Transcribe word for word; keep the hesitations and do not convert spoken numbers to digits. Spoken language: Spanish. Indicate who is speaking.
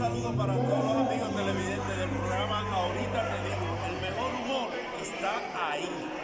Speaker 1: saludo para todos los amigos televidentes del programa. Ahorita te digo, el mejor humor está ahí.